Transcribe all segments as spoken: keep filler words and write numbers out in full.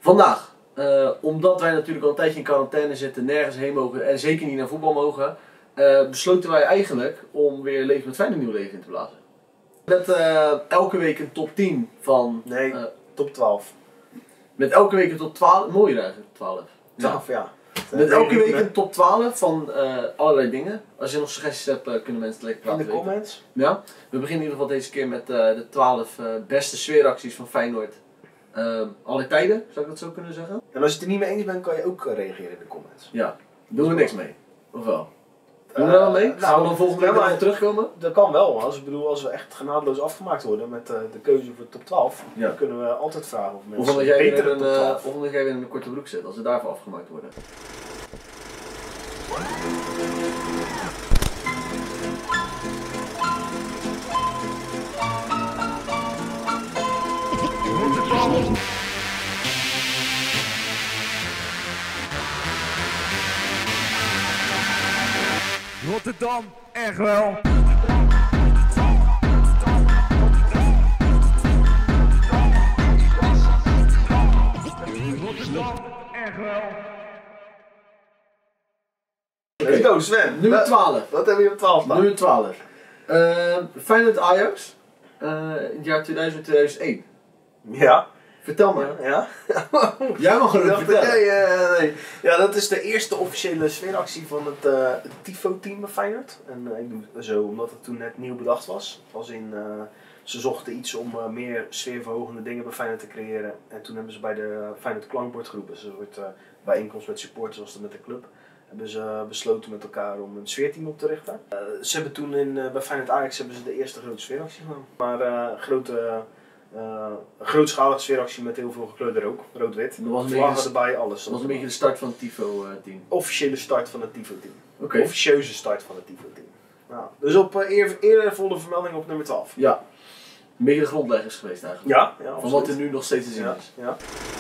Vandaag, uh, omdat wij natuurlijk al een tijdje in quarantaine zitten, nergens heen mogen en zeker niet naar voetbal mogen, uh, besloten wij eigenlijk om weer Leven met Feyenoord nieuw leven in te blazen. Met uh, elke week een top tien van... Nee, uh, top twaalf. Met elke week een top twaalf, mooier eigenlijk, twaalf. twaalf, ja. ja. Met elke week een top twaalf van uh, allerlei dingen. Als je nog suggesties hebt, uh, kunnen mensen het lekker laten in de weten. comments. Ja. We beginnen in ieder geval deze keer met uh, de twaalf uh, beste sfeeracties van Feyenoord. Uh, alle tijden, zou ik dat zo kunnen zeggen? En als je het er niet mee eens bent, kan je ook reageren in de comments. Ja. Doen we niks mee? Of wel? Doen we daar wel mee? Uh, Gaan we dan volgende week ja, nog terugkomen? Dat kan wel, als, ik bedoel, als we echt genadeloos afgemaakt worden met uh, de keuze voor top twaalf, ja. dan kunnen we altijd vragen of mensen of omdat jij beter weer een, top twaalf. uh, of omdat jij weer in een korte broek zit, als we daarvoor afgemaakt worden. Rotterdam, echt wel. Rotterdam, echt wel. Let's go, Sven. Nummer twaalf. Wat hebben we op twaalf staan? Nummer twaalf. Uh, Feyenoord Ajax. Uh, in het jaar tweeduizend tweeduizend één. Ja. Vertel me. Ja? Jij mag het vertellen. Ja, uh, nee. Ja, dat is de eerste officiële sfeeractie van het, uh, het Tifo-team bij Feyenoord. En uh, ik doe het zo omdat het toen net nieuw bedacht was. Als in, uh, ze zochten iets om uh, meer sfeerverhogende dingen bij Feyenoord te creëren. En toen hebben ze bij de Feyenoord Klankbord geroepen. Dus een soort uh, bijeenkomst met supporters zoals dat met de club. Hebben ze uh, besloten met elkaar om een sfeerteam op te richten. Uh, ze hebben toen in, uh, bij Feyenoord Ajax hebben ze de eerste grote sfeeractie gedaan. Maar uh, grote... Uh, een grootschalige sfeeractie met heel veel gekleurde rook, rood-wit. Vlaggen erbij, alles. Dat was een beetje de start van het Tifo-team. Officiële start van het Tifo-team. Okay. Officieuze start van het Tifo-team. Nou, dus op uh, eer, eervolle vermelding op nummer twaalf. Ja, een beetje de grondleggers geweest eigenlijk. Ja, ja van wat er nu nog steeds te zien ja, is. Ja.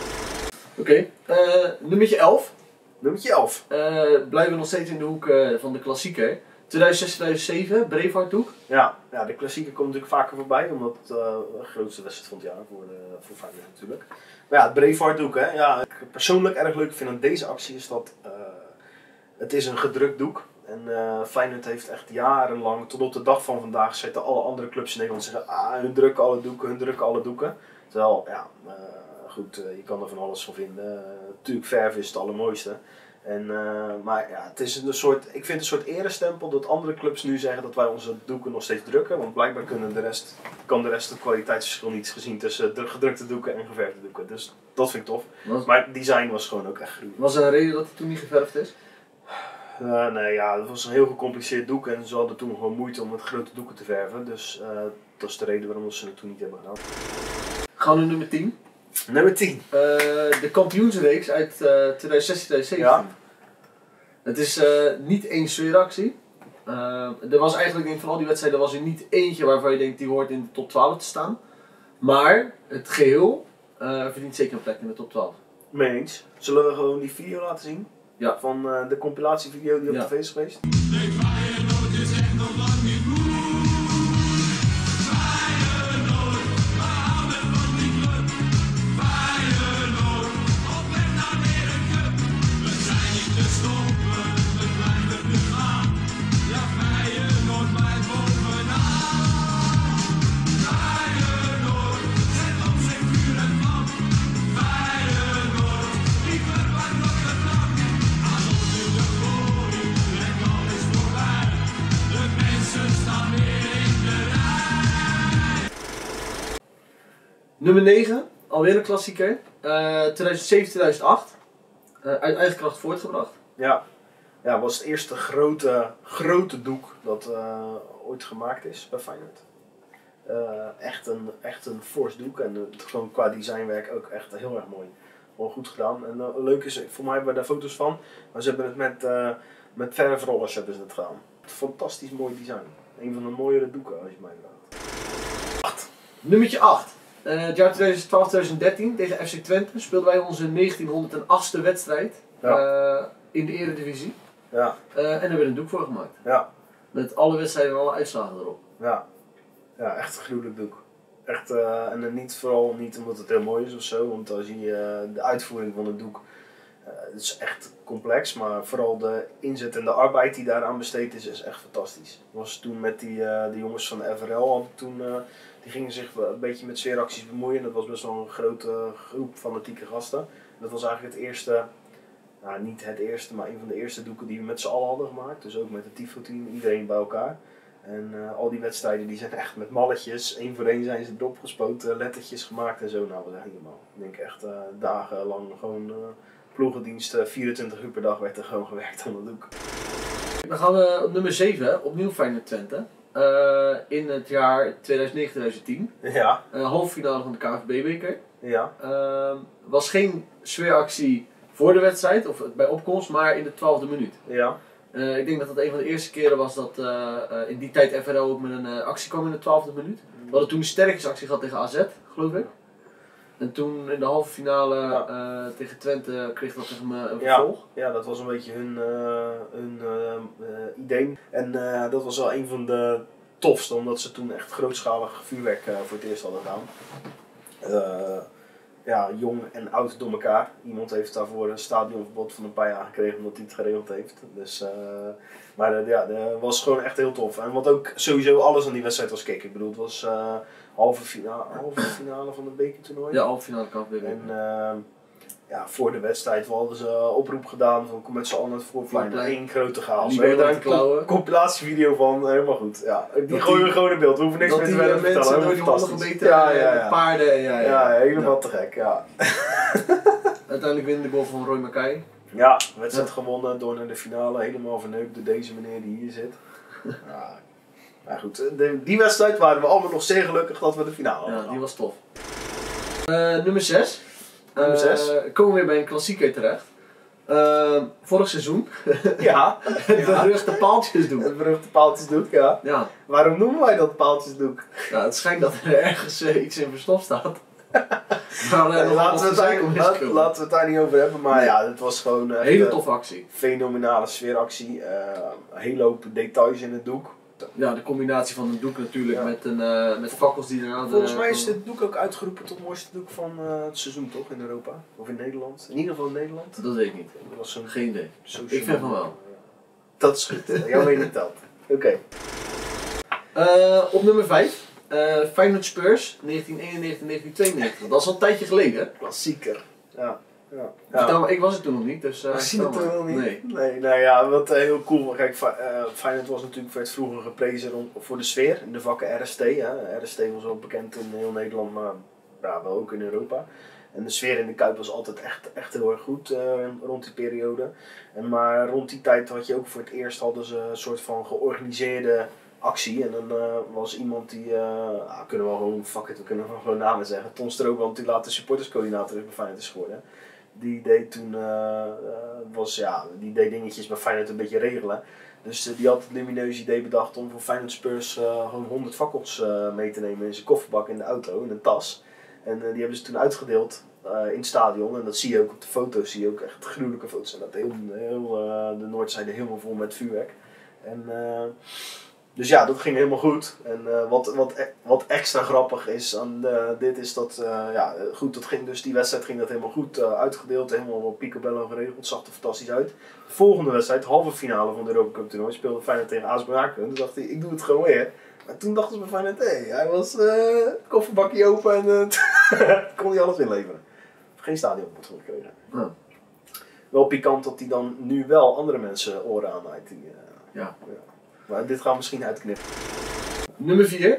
Oké, okay. uh, nummertje elf. Nummertje elf. Uh, blijven we nog steeds in de hoek uh, van de klassieker. tweeduizend zes tweeduizend zeven, Braveheart-hoek. Ja, ja, de klassieker komt natuurlijk vaker voorbij, omdat het uh, de grootste wedstrijd van het jaar voor, de, voor Feyenoord natuurlijk. Maar ja, het Braveheart-doek, hè. Ja, ik persoonlijk erg leuk vind aan deze actie is dat uh, het is een gedrukt doek. En uh, Feyenoord heeft echt jarenlang, tot op de dag van vandaag, zitten alle andere clubs in Nederland zeggen, ah, hun drukken alle doeken, hun drukken alle doeken. Terwijl, ja, uh, goed, uh, je kan er van alles van vinden. Uh, natuurlijk, verf is het allermooiste. En, uh, maar ja, het is een soort, ik vind het een soort erestempel dat andere clubs nu zeggen dat wij onze doeken nog steeds drukken. Want blijkbaar kunnen de rest, kan de rest het kwaliteitsverschil niet gezien tussen gedrukte doeken en geverfde doeken. Dus dat vind ik tof. Was, maar het design was gewoon ook echt gruwelijk. Was er een reden dat het toen niet geverfd is? Uh, nee, ja, het was een heel gecompliceerd doek en ze hadden toen gewoon moeite om met grote doeken te verven. Dus uh, dat is de reden waarom ze het toen niet hebben gedaan. Gaan we naar nummer tien. Nummer tien. Uh, de kampioensreeks uit uh, tweeduizend zestien tweeduizend zeventien. Ja. Het is uh, niet één sfeeractie. Uh, er was eigenlijk, denk ik, van al die wedstrijden was er niet eentje waarvan je denkt die hoort in de top twaalf te staan. Maar het geheel uh, verdient zeker een plek in de top twaalf. Mee eens. Zullen we gewoon die video laten zien? Ja. Van uh, de compilatievideo die op ja. tv is geweest? Nee, Feyenoord is echt nog lang niet moe. Feyenoord, we houden van die club. Feyenoord, op weg naar weer een cup. We zijn niet te stoppen, we blijven nu gaan. Ja, Feyenoord blijft bovenaan. Feyenoord, zet ons in vuur en vlam. Feyenoord, die club uit Rotterdam. Aan ons nu de glorie, en al is voorbij. De mensen staan weer in de rij. Nummer negen, alweer een klassieker. Uh, tweeduizend zeven tweeduizend acht. Uh, uit eigen kracht voortgebracht. Ja, ja, was het eerste grote, grote doek dat uh, ooit gemaakt is bij Feyenoord. Uh, echt een, echt een fors doek en uh, gewoon qua designwerk ook echt heel erg mooi. Wel goed gedaan. En uh, leuk is, voor mij hebben we daar foto's van, maar ze hebben het met, uh, met verfrollers hebben ze het gedaan. Fantastisch mooi design. Een van de mooiere doeken als je mij vraagt. acht. Nummertje acht. Uh, het jaar tweeduizend twaalf tweeduizend dertien tegen F C Twente speelden wij onze negentienhonderdachtste wedstrijd ja. uh, in de Eredivisie. Ja. Uh, en daar werd een doek voor gemaakt. Ja. Met alle wedstrijden en alle uitslagen erop. Ja, ja echt een gruwelijk doek. Echt, uh, en niet vooral niet omdat het heel mooi is of zo, want als je uh, de uitvoering van het doek, uh, het is echt complex, maar vooral de inzet en de arbeid die daaraan besteed is, is echt fantastisch. Ik was toen met die, uh, de jongens van de F R L, had ik toen, uh, die gingen zich een beetje met sfeeracties bemoeien. Dat was best wel een grote groep fanatieke gasten. Dat was eigenlijk het eerste, nou niet het eerste, maar een van de eerste doeken die we met z'n allen hadden gemaakt. Dus ook met het Tifo-team, iedereen bij elkaar. En uh, al die wedstrijden die zijn echt met malletjes, één voor één zijn ze erop gespoten, lettertjes gemaakt en zo. Nou, dat was echt niet normaal. Ik denk echt uh, dagenlang gewoon uh, ploegendienst, vierentwintig uur per dag werd er gewoon gewerkt aan dat doek. Dan gaan we op nummer zeven, opnieuw Feyenoord Twente. Uh, in het jaar tweeduizend negen tweeduizend tien. Ja. Uh, halve finale van de K N V B-beker. Ja. Uh, was geen sfeeractie voor de wedstrijd of bij opkomst, maar in de twaalfde minuut. Ja. Uh, ik denk dat dat een van de eerste keren was dat uh, uh, in die tijd F R L ook met een uh, actie kwam in de twaalfde minuut. We hadden toen een sterkjesactie gehad tegen A Z, geloof ik. En toen in de halve finale ja. uh, tegen Twente kreeg dat tegen me een vervolg. Ja, ja, dat was een beetje hun, uh, hun uh, uh, idee. En uh, dat was wel een van de tofste, omdat ze toen echt grootschalig vuurwerk uh, voor het eerst hadden gedaan. Uh, ja, jong en oud door elkaar. Iemand heeft daarvoor een stadionverbod van een paar jaar gekregen omdat hij het geregeld heeft. Dus, uh, maar uh, ja, dat was gewoon echt heel tof. En wat ook sowieso alles aan die wedstrijd was kicken. Ik bedoel, het was uh, halve, finale, halve finale van het bekertoernooi. Ja, halve finale K N V B. En uh, ja, voor de wedstrijd hadden ze een oproep gedaan van kom met z'n allen naar het voorplein. Eén grote chaos. We hebben daar een compilatievideo van, helemaal goed. Ja, die gooien we gewoon in beeld, we hoeven niks meer te vertellen. Dat die mensen door die handen gebeten, ja, ja, ja. paarden, ja, ja. Ja, helemaal ja. te gek, ja. Uiteindelijk winnen de goal van Roy Mackay. Ja, wedstrijd ja. gewonnen, door naar de finale, helemaal verneukt door deze meneer die hier zit. Ja, maar goed, de, die wedstrijd waren we allemaal nog zeer gelukkig dat we de finale hadden. Ja, die was tof. Uh, nummer zes. Nummer zes. Uh, komen we weer bij een klassieker terecht. Uh, vorig seizoen. Ja. Het beruchte paaltjesdoek. Het beruchte paaltjesdoek, ja. ja. Waarom noemen wij dat paaltjesdoek? Ja, het schijnt dat er ergens uh, iets in verstopt staat. maar, uh, nee, laten, we het daar, laat, laten we het daar niet over hebben, maar nee. ja, het was gewoon een hele toffe actie. Fenomenale sfeeractie. Uh, een hele hoop details in het doek. Ja, de combinatie van een doek natuurlijk ja. met, een, uh, met fakkels die eraan... Volgens mij is dit doek ook uitgeroepen tot het mooiste doek van uh, het seizoen, toch? In Europa? Of in Nederland? In ieder geval in Nederland? Dat weet ik niet. Dat was een Geen idee. Ik vind van wel. Dat is goed. Jouw mening telt. Oké. Okay. Uh, op nummer vijf. Uh, Feyenoord Spurs, negentien eenennegentig negentien tweeënnegentig. Dat is al een tijdje geleden. Klassieker. Ja. Ja. Ja. Maar ik was er toen nog niet, dus... Uh, was je er toen nog niet? Nee. Nee, nou ja, wat uh, heel cool. Kijk, uh, Feyenoord was natuurlijk werd vroeger geprezen rond, voor de sfeer in de vakken R S T. Hè. R S T was wel bekend in heel Nederland, maar ja, wel ook in Europa. En de sfeer in de Kuip was altijd echt, echt heel erg goed uh, rond die periode. En maar rond die tijd had je ook voor het eerst hadden ze een soort van georganiseerde actie. En dan uh, was iemand die, uh, ah, kunnen we wel gewoon, fuck it, we kunnen wel gewoon namen zeggen. Ton Strooband, die later supporterscoördinator bij Feyenoord is geworden. Die deed toen, uh, uh, was, ja, die deed dingetjes bij Feyenoord een beetje regelen. Dus uh, die had het lumineuze idee bedacht om voor Feyenoord Spurs uh, gewoon honderd fakkels uh, mee te nemen in zijn kofferbak in de auto, in een tas. En uh, die hebben ze toen uitgedeeld uh, in het stadion. En dat zie je ook op de foto's, zie je ook echt gruwelijke foto's. En dat heel, heel uh, de Noordzijde helemaal vol met vuurwerk. En... Uh, Dus ja, dat ging helemaal goed. En uh, wat, wat, wat extra grappig is aan uh, dit is dat, uh, ja, goed, dat ging dus, die wedstrijd ging dat helemaal goed uh, uitgedeeld, helemaal op picobello geregeld, zag er fantastisch uit. De volgende wedstrijd, halve finale van de Europa Cup toernooi, speelde Feyenoord tegen A S Monaco. En toen dacht hij, ik doe het gewoon weer. Maar toen dachten ze bij Feyenoord, hé, hey, hij was uh, het kofferbakje open en uh, kon hij alles inleveren. Geen stadionbord voor gekregen. Ja. Wel pikant dat hij dan nu wel andere mensen oren aanhaalt. Uh, ja. ja. Maar dit gaan we misschien uitknippen. Nummer vier.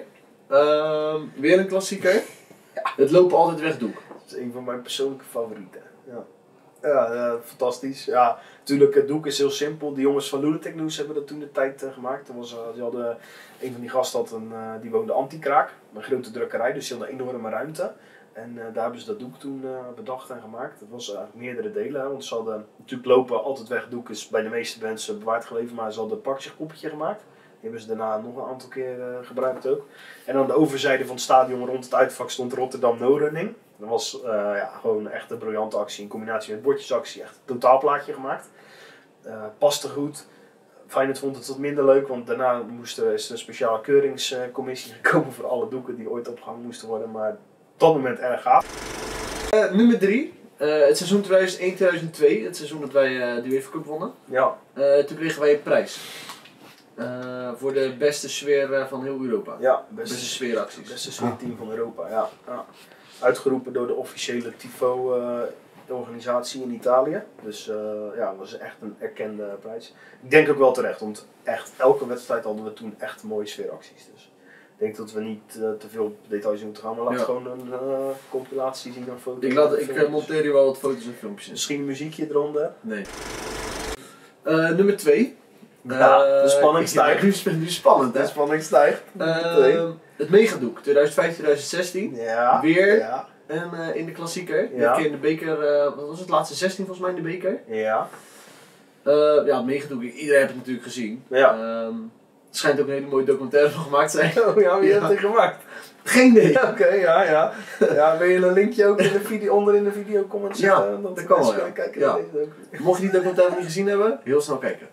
Uh, weer een klassieker. Ja. Het lopen altijd weg doek. Dat is een van mijn persoonlijke favorieten. Ja, ja uh, fantastisch. Ja, natuurlijk, het doek is heel simpel. De jongens van Lunatic News hebben dat toen de tijd uh, gemaakt. Was, uh, die hadden, een van die gasten had een, uh, die woonde Antikraak. Een grote drukkerij, dus die hadden een enorme ruimte. En uh, daar hebben ze dat doek toen uh, bedacht en gemaakt. Dat was eigenlijk meerdere delen. Want ze hadden natuurlijk lopen altijd weg doek is bij de meeste mensen bewaard gebleven. Maar ze hadden een pakjesgroepetje gemaakt. Die hebben ze daarna nog een aantal keer uh, gebruikt ook. En aan de overzijde van het stadion rond het uitvak stond Rotterdam No Running. Dat was uh, ja, gewoon echt een briljante actie in combinatie met bordjesactie. Echt een totaalplaatje gemaakt. Uh, paste goed. Feyenoord vond het wat minder leuk, want daarna moest er is een speciale keuringscommissie gekomen voor alle doeken die ooit opgehangen moesten worden. Maar op dat moment erg gaaf. Uh, nummer drie. Uh, het seizoen tweeduizend één tweeduizend twee, het seizoen dat wij uh, de UEFA Cup wonnen. Ja. Uh, toen kregen wij een prijs. Uh, voor de beste sfeer uh, van heel Europa. Ja, beste, beste sfeeracties. Beste sfeerteam van Europa, ja. ja. Uitgeroepen door de officiële Tifo-organisatie uh, in Italië. Dus uh, ja, dat was echt een erkende prijs. Ik denk ook wel terecht, want echt elke wedstrijd hadden we toen echt mooie sfeeracties. Dus ik denk dat we niet uh, te veel op details moeten gaan, maar laat ja. gewoon een uh, compilatie zien, een foto. Ik, laat, ik uh, monteer hier wel wat foto's en filmpjes. Misschien een muziekje eronder. Nee. Uh, nummer twee. Ja, de spanning uh, stijgt. Nu is het nu spannend, hè? De spanning stijgt. Uh, het Megadoek, tweeduizend vijftien tweeduizend zestien. Ja. Weer. Ja. En uh, in de klassieker. Ja. Dit keer in de beker, uh, wat was het, laatste zestien volgens mij in de beker. Ja. Uh, ja, het Megadoek, iedereen heeft het natuurlijk gezien. Ja. Um, het schijnt ook een hele mooie documentaire van gemaakt te zijn. Oh ja, wie ja. heeft het gemaakt? Geen idee. Oké, okay, ja, ja. Ja, wil je een linkje ook in de video, onder in de video comment Ja, zetten? dat kan wel, ja. Kijken Ja. naar deze ook. Mocht je die documentaire niet gezien hebben, heel snel kijken.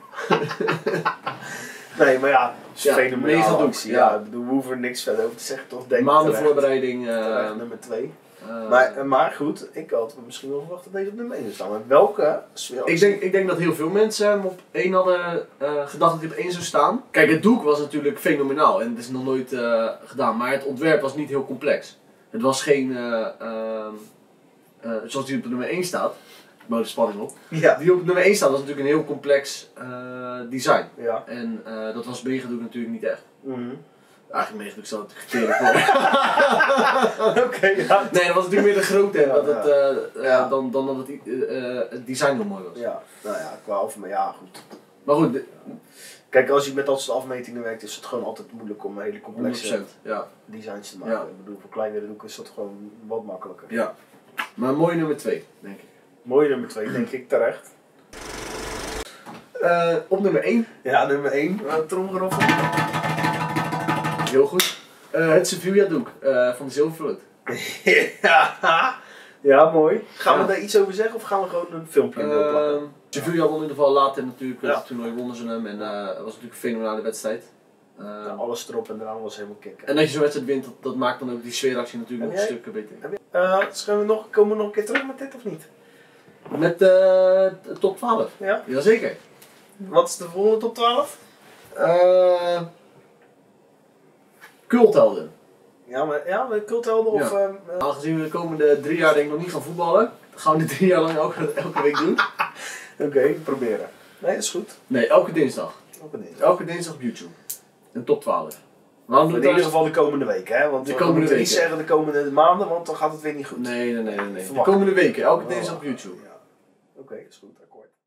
Nee, maar ja, het is Ja, fenomenaal Megadoek, actie. ja. Ja, ik bedoel, we hoeven er niks verder over te zeggen, toch? Denk Maanden terecht, voorbereiding. Uh, terecht, nummer twee. uh, Maar, maar goed, ik had misschien wel verwacht dat deze op nummer één zou staan. Maar welke sfeeractie? ik, denk, ik denk dat heel veel mensen hem op één hadden uh, gedacht dat hij op één zou staan. Kijk, het doek was natuurlijk fenomenaal en het is nog nooit uh, gedaan, maar het ontwerp was niet heel complex. Het was geen, uh, uh, uh, zoals die op nummer één staat, ik bouw de spanning op. Ja. Die op nummer één staat was natuurlijk een heel complex uh, design. Ja. En uh, dat was Megadoek natuurlijk niet echt. Mm-hmm. Eigenlijk Megadoek staat het gekregen voor. Oké, okay, ja. Nee, dat was natuurlijk meer de grootte Ja, dat het, uh, uh, ja. dan, dan dat het, uh, het design heel mooi was. Ja, nou ja, qua af, maar ja, goed. Maar goed, de, Kijk, als je met dat soort afmetingen werkt, is het gewoon altijd moeilijk om hele honderd complexe procent. Ja. designs te maken. Ja. Ik bedoel, voor kleinere doeken is dat gewoon wat makkelijker. Ja. Maar een mooie nummer twee, denk ik. Mooie nummer twee, denk ik terecht. Uh, op nummer één. Ja, nummer één. Tromgeroffel. Heel goed. Uh, het Sevilla doek uh, van de Zilvervloot. ja. Ja, mooi. Gaan Ja. we daar iets over zeggen of gaan we gewoon een filmpje uh, plakken? Uh, Sevilla won in ieder geval later natuurlijk. Ja. Het toernooi wonnen ze hem en uh, het was natuurlijk een fenomenale wedstrijd. Uh, Ja, alles erop en eraan was helemaal kicken. en dat je zo'n wedstrijd wint, dat, dat maakt dan ook die sfeeractie natuurlijk En nog een jij? stuk beter. Heb je, uh, gaan we nog, komen we nog een keer terug met dit of niet? Met uh, de top twaalf. Ja. Jazeker. Wat is de volgende top twaalf? Uh, Culthelden. Ja, maar, ja, met culthelden of... Ja. Uh, uh, Aangezien we de komende drie jaar denk ik nog niet gaan voetballen, gaan we dit drie jaar lang elke, elke week doen. Oké, okay, proberen. Nee, dat is goed. Nee, elke dinsdag. Elke dinsdag. Elke dinsdag op YouTube. Een top twaalf. Waarom doen In we ieder dat? geval de komende weken, hè? Want De we komende moeten niet weken. zeggen de komende maanden, want dan gaat het weer niet goed. Nee, nee, nee, nee. nee. De Verwacht. komende weken, elke Oh, dinsdag op YouTube. Ja. Oké, okay, is goed, akkoord.